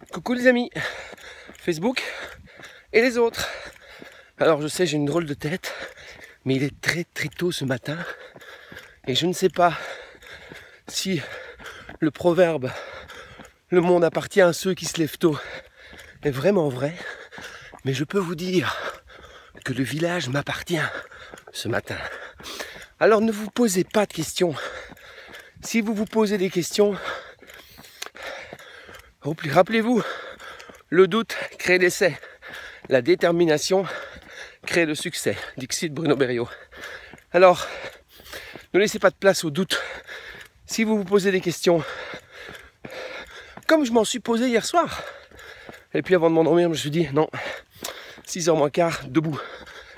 Coucou les amis, Facebook et les autres. Alors je sais, j'ai une drôle de tête, mais il est très très tôt ce matin et je ne sais pas si le proverbe « le monde appartient à ceux qui se lèvent tôt » est vraiment vrai, mais je peux vous dire que le village m'appartient ce matin. Alors ne vous posez pas de questions. Si vous vous posez des questions, rappelez-vous, le doute crée l'essai, la détermination crée le succès. Dixit Bruno Berriot. Alors, ne laissez pas de place au doute. Si vous vous posez des questions, comme je m'en suis posé hier soir, et puis avant de m'endormir, je me suis dit, non, 6h moins quart, debout. Pourquoi ?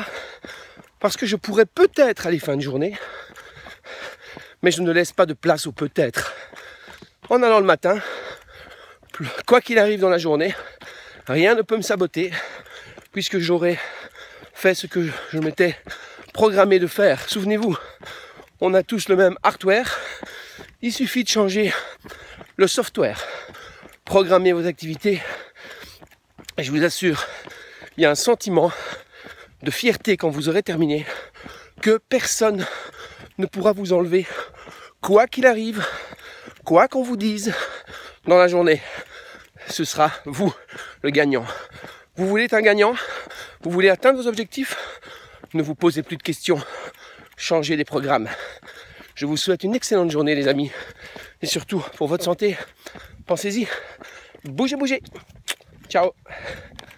Parce que je pourrais peut-être aller fin de journée, mais je ne laisse pas de place au peut-être. En allant le matin, quoi qu'il arrive dans la journée, rien ne peut me saboter, puisque j'aurai fait ce que je m'étais programmé de faire. Souvenez-vous, on a tous le même hardware, il suffit de changer le software. Programmez vos activités, et je vous assure, il y a un sentiment de fierté quand vous aurez terminé, que personne ne pourra vous enlever, quoi qu'il arrive, quoi qu'on vous dise dans la journée. Ce sera vous, le gagnant. Vous voulez être un gagnant ? Vous voulez atteindre vos objectifs ? Ne vous posez plus de questions. Changez les programmes. Je vous souhaite une excellente journée, les amis. Et surtout, pour votre santé, pensez-y. Bougez, bougez. Ciao.